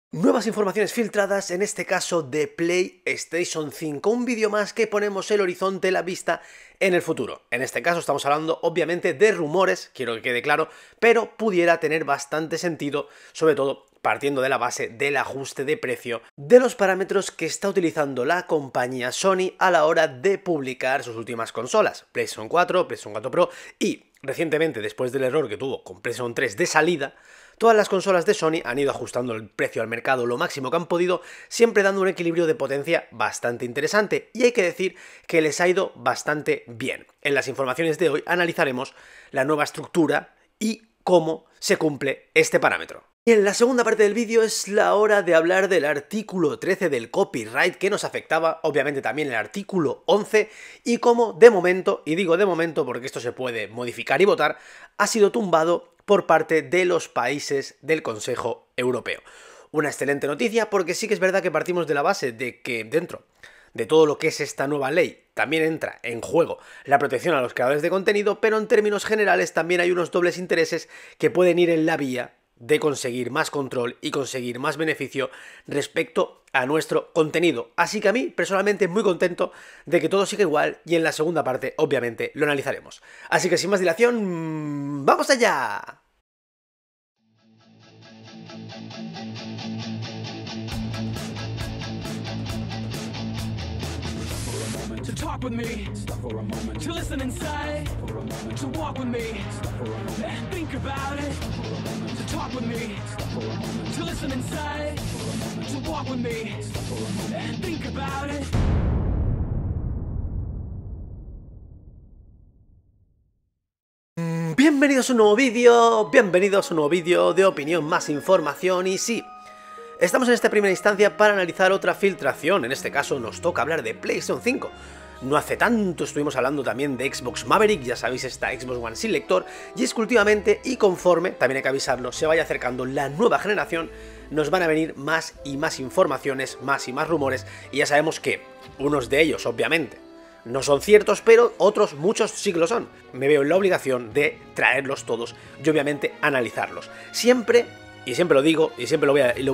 Nuevas informaciones filtradas, en este caso de PlayStation 5, un vídeo más que ponemos el horizonte, la vista en el futuro. En este caso estamos hablando obviamente de rumores, quiero que quede claro, pero pudiera tener bastante sentido, sobre todo partiendo de la base del ajuste de precio de los parámetros que está utilizando la compañía Sony a la hora de publicar sus últimas consolas, PlayStation 4, PlayStation 4 Pro y recientemente, después del error que tuvo con PlayStation 3 de salida, todas las consolas de Sony han ido ajustando el precio al mercado lo máximo que han podido, siempre dando un equilibrio de potencia bastante interesante, y hay que decir que les ha ido bastante bien. En las informaciones de hoy analizaremos la nueva estructura y cómo se cumple este parámetro. Y en la segunda parte del vídeo es la hora de hablar del artículo 13 del copyright que nos afectaba, obviamente también el artículo 11, y cómo de momento, y digo de momento porque esto se puede modificar y votar, ha sido tumbado por parte de los países del Consejo Europeo. Una excelente noticia porque sí que es verdad que partimos de la base de que dentro de todo lo que es esta nueva ley también entra en juego la protección a los creadores de contenido, pero en términos generales también hay unos dobles intereses que pueden ir en la vía de conseguir más control y conseguir más beneficio respecto a nuestro contenido. Así que a mí, personalmente, muy contento de que todo siga igual, y en la segunda parte, obviamente, lo analizaremos. Así que sin más dilación, ¡vamos allá! To talk with me, to listen inside, to walk with me, and think about it. To talk with me, to listen inside, to walk with me, and think about it. Bienvenidos a un nuevo vídeo de opinión más información, y sí, estamos en esta primera instancia para analizar otra filtración. En este caso nos toca hablar de PlayStation 5. No hace tanto estuvimos hablando también de Xbox Maverick, ya sabéis, esta Xbox One sin lector, y es que últimamente, y conforme, también hay que avisarlo, se vaya acercando la nueva generación, nos van a venir más y más informaciones, más y más rumores, y ya sabemos que unos de ellos, obviamente, no son ciertos, pero otros, muchos sí que lo son. Me veo en la obligación de traerlos todos y obviamente analizarlos. Siempre, y siempre lo digo, y siempre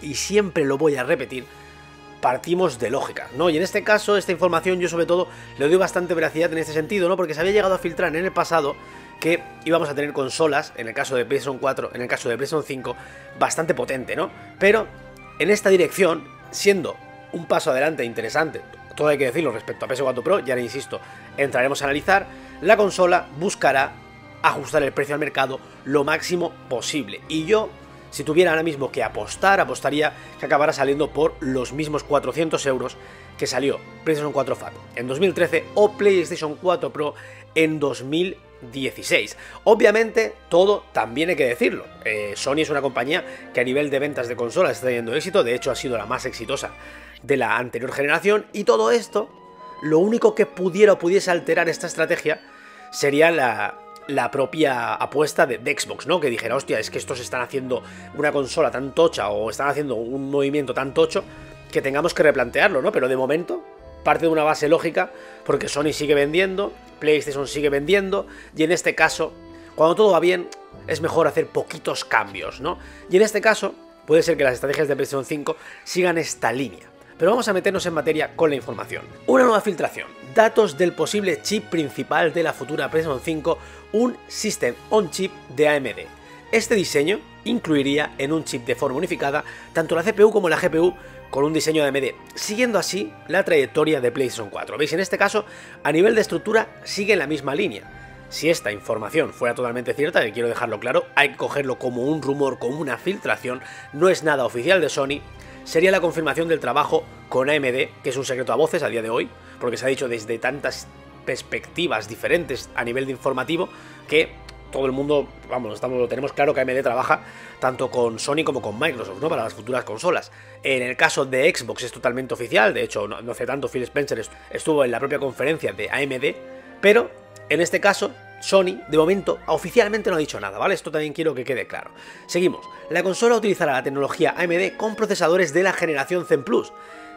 lo voy a repetir, partimos de lógica, ¿no? Y en este caso, esta información yo sobre todo le doy bastante veracidad en este sentido, ¿no? Porque se había llegado a filtrar en el pasado que íbamos a tener consolas, en el caso de PlayStation 4, en el caso de PlayStation 5, bastante potente, ¿no? Pero en esta dirección, siendo un paso adelante interesante, todo hay que decirlo respecto a PS4 Pro, ya le insisto, entraremos a analizar, la consola buscará ajustar el precio al mercado lo máximo posible. Y yo, si tuviera ahora mismo que apostaría que acabará saliendo por los mismos 400 euros que salió PlayStation 4 Fat en 2013 o PlayStation 4 Pro en 2016. Obviamente, todo también hay que decirlo. Sony es una compañía que a nivel de ventas de consolas está teniendo éxito, de hecho ha sido la más exitosa de la anterior generación, y todo esto, lo único que pudiese alterar esta estrategia sería la propia apuesta de Xbox, ¿no? Que dijera, hostia, es que estos están haciendo una consola tan tocha o están haciendo un movimiento tan tocho que tengamos que replantearlo, ¿no? Pero de momento parte de una base lógica, porque Sony sigue vendiendo, PlayStation sigue vendiendo, y en este caso, cuando todo va bien, es mejor hacer poquitos cambios, ¿no? Y en este caso, puede ser que las estrategias de PlayStation 5 sigan esta línea. Pero vamos a meternos en materia con la información. Una nueva filtración. Datos del posible chip principal de la futura PlayStation 5, un System on Chip de AMD. Este diseño incluiría en un chip de forma unificada tanto la CPU como la GPU con un diseño de AMD, siguiendo así la trayectoria de PlayStation 4. ¿Veis? En este caso, a nivel de estructura, sigue en la misma línea. Si esta información fuera totalmente cierta, que quiero dejarlo claro, hay que cogerlo como un rumor, como una filtración, no es nada oficial de Sony, sería la confirmación del trabajo con AMD, que es un secreto a voces a día de hoy, porque se ha dicho desde tantas perspectivas diferentes a nivel de informativo que todo el mundo, vamos, lo tenemos claro que AMD trabaja tanto con Sony como con Microsoft, ¿no? Para las futuras consolas. En el caso de Xbox es totalmente oficial, de hecho no hace tanto Phil Spencer estuvo en la propia conferencia de AMD, pero en este caso Sony, de momento, oficialmente no ha dicho nada, ¿vale? Esto también quiero que quede claro. Seguimos. La consola utilizará la tecnología AMD con procesadores de la generación Zen Plus.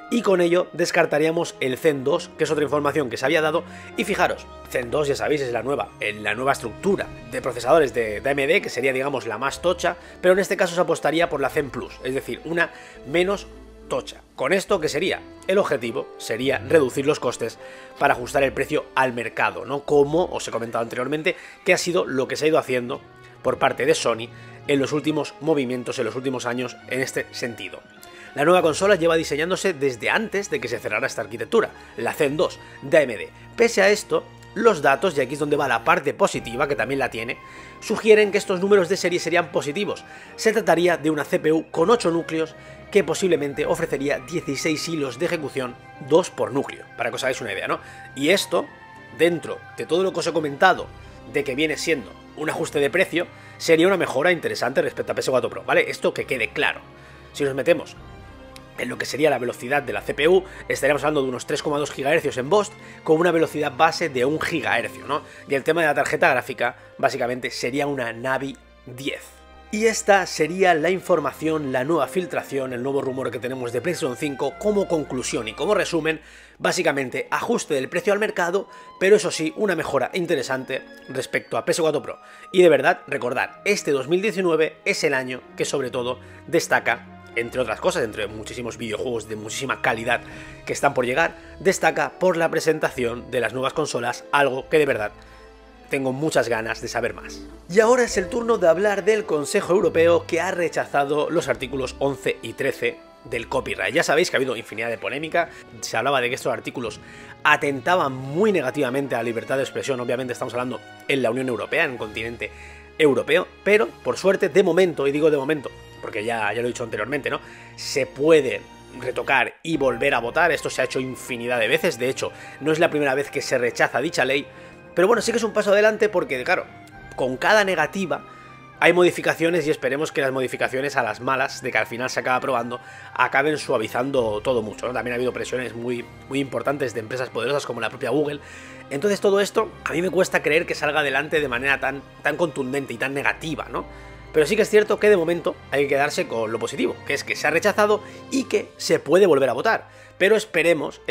y con ello descartaríamos el Zen 2, que es otra información que se había dado, y fijaros, Zen 2 ya sabéis es la nueva estructura de procesadores de AMD, que sería digamos la más tocha, pero en este caso se apostaría por la Zen Plus, es decir, una menos tocha. Con esto, ¿qué sería? El objetivo sería reducir los costes para ajustar el precio al mercado, ¿no? Como os he comentado anteriormente, que ha sido lo que se ha ido haciendo por parte de Sony en los últimos movimientos, en los últimos años en este sentido. La nueva consola lleva diseñándose desde antes de que se cerrara esta arquitectura, la Zen 2 de AMD. Pese a esto, los datos, y aquí es donde va la parte positiva, que también la tiene, sugieren que estos números de serie serían positivos. Se trataría de una CPU con 8 núcleos que posiblemente ofrecería 16 hilos de ejecución, 2 por núcleo, para que os hagáis una idea, ¿no? Y esto, dentro de todo lo que os he comentado, de que viene siendo un ajuste de precio, sería una mejora interesante respecto a PS4 Pro, ¿vale? Esto que quede claro. Si nos metemos en lo que sería la velocidad de la CPU, estaríamos hablando de unos 3,2 GHz en VOST, con una velocidad base de 1 GHz, ¿no? Y el tema de la tarjeta gráfica, básicamente, sería una Navi 10. Y esta sería la información, la nueva filtración, el nuevo rumor que tenemos de PlayStation 5 como conclusión y como resumen, básicamente ajuste del precio al mercado, pero eso sí, una mejora interesante respecto a PS4 Pro. Y de verdad, recordad, este 2019 es el año que sobre todo destaca, entre otras cosas, entre muchísimos videojuegos de muchísima calidad que están por llegar, destaca por la presentación de las nuevas consolas, algo que de verdad tengo muchas ganas de saber más. Y ahora es el turno de hablar del Consejo Europeo, que ha rechazado los artículos 11 y 13 del copyright. Ya sabéis que ha habido infinidad de polémica, se hablaba de que estos artículos atentaban muy negativamente a la libertad de expresión, obviamente estamos hablando en la Unión Europea, en el continente europeo, pero por suerte, de momento, y digo de momento, porque ya lo he dicho anteriormente, ¿no? Se puede retocar y volver a votar, esto se ha hecho infinidad de veces, de hecho, no es la primera vez que se rechaza dicha ley, pero bueno, sí que es un paso adelante porque, claro, con cada negativa hay modificaciones y esperemos que las modificaciones a las malas, de que al final se acaba aprobando, acaben suavizando todo mucho, ¿no? También ha habido presiones muy importantes de empresas poderosas como la propia Google. Entonces todo esto a mí me cuesta creer que salga adelante de manera tan contundente y tan negativa, ¿no? Pero sí que es cierto que de momento hay que quedarse con lo positivo, que es que se ha rechazado y que se puede volver a votar. Pero esperemos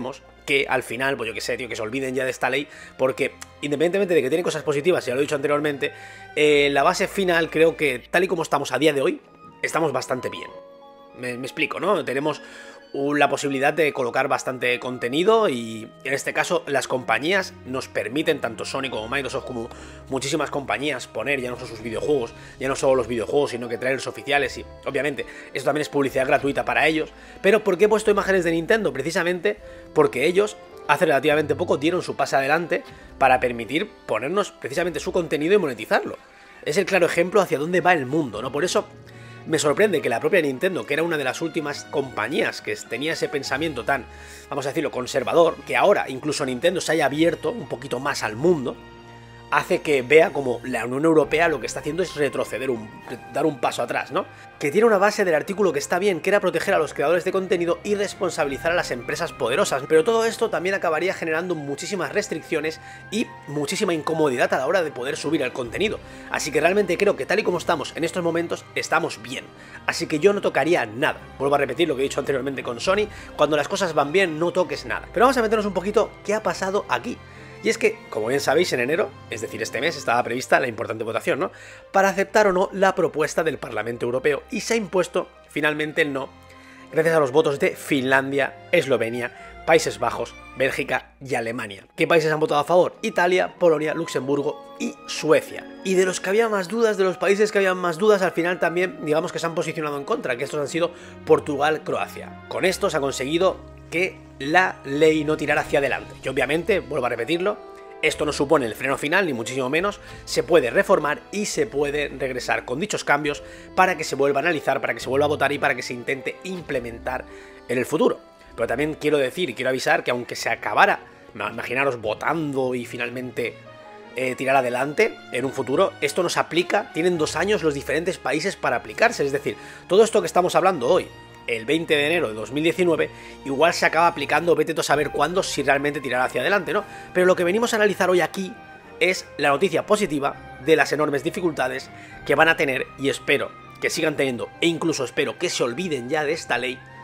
que al final, pues yo qué sé, tío, que se olviden ya de esta ley, porque independientemente de que tiene cosas positivas, ya lo he dicho anteriormente, la base final creo que tal y como estamos a día de hoy, estamos bastante bien. Me explico, ¿no? Tenemos la posibilidad de colocar bastante contenido y en este caso las compañías nos permiten, tanto Sony como Microsoft como muchísimas compañías, poner ya no solo sus videojuegos, ya no solo los videojuegos, sino que trailers oficiales y obviamente esto también es publicidad gratuita para ellos. Pero ¿por qué he puesto imágenes de Nintendo? Precisamente porque ellos hace relativamente poco dieron su paso adelante para permitir ponernos precisamente su contenido y monetizarlo. Es el claro ejemplo hacia dónde va el mundo, ¿no? Por eso me sorprende que la propia Nintendo, que era una de las últimas compañías que tenía ese pensamiento tan, vamos a decirlo, conservador, que ahora incluso Nintendo se haya abierto un poquito más al mundo, hace que vea como la Unión Europea lo que está haciendo es retroceder, dar un paso atrás, ¿no? Que tiene una base del artículo que está bien, que era proteger a los creadores de contenido y responsabilizar a las empresas poderosas, pero todo esto también acabaría generando muchísimas restricciones y muchísima incomodidad a la hora de poder subir el contenido. Así que realmente creo que tal y como estamos en estos momentos, estamos bien. Así que yo no tocaría nada. Vuelvo a repetir lo que he dicho anteriormente con Sony, cuando las cosas van bien no toques nada. Pero vamos a meternos un poquito qué ha pasado aquí. Y es que, como bien sabéis, en enero, es decir, este mes, estaba prevista la importante votación, ¿no?, para aceptar o no la propuesta del Parlamento Europeo, y se ha impuesto finalmente el no, gracias a los votos de Finlandia, Eslovenia, Países Bajos, Bélgica y Alemania. ¿Qué países han votado a favor? Italia, Polonia, Luxemburgo y Suecia. Y de los que había más dudas, de los países que habían más dudas, al final también, digamos que se han posicionado en contra, que estos han sido Portugal, Croacia. Con esto se ha conseguido que la ley no tirara hacia adelante. Y obviamente, vuelvo a repetirlo, esto no supone el freno final, ni muchísimo menos, se puede reformar y se puede regresar con dichos cambios para que se vuelva a analizar, para que se vuelva a votar y para que se intente implementar en el futuro. Pero también quiero decir y quiero avisar que aunque se acabara, imaginaros votando y finalmente tirar adelante en un futuro, esto nos aplica, tienen 2 años los diferentes países para aplicarse, es decir, todo esto que estamos hablando hoy, el 20 de enero de 2019, igual se acaba aplicando, vete tú a saber cuándo, si realmente tirará hacia adelante, ¿no? Pero lo que venimos a analizar hoy aquí es la noticia positiva de las enormes dificultades que van a tener, y espero que sigan teniendo, e incluso espero que se olviden ya de esta ley,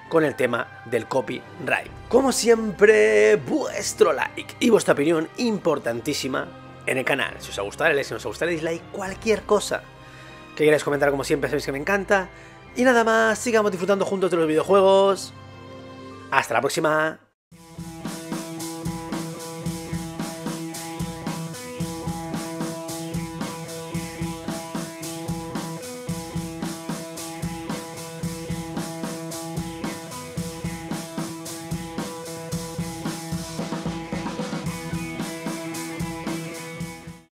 con el tema del copyright. Como siempre, vuestro like y vuestra opinión importantísima en el canal. Si os ha gustado el like, si no os ha gustado el dislike, cualquier cosa que queráis comentar, como siempre sabéis que me encanta. Y nada más, sigamos disfrutando juntos de los videojuegos. Hasta la próxima.